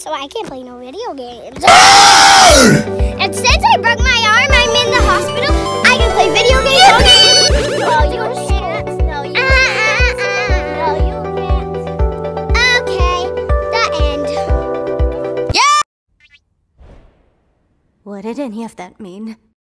so I can't play no video games. And since I broke my arm, I'm in the hospital. I can play video games. Well, you can't. No, you can't. No, you can't. Okay, the end. Yeah. What did any of that mean?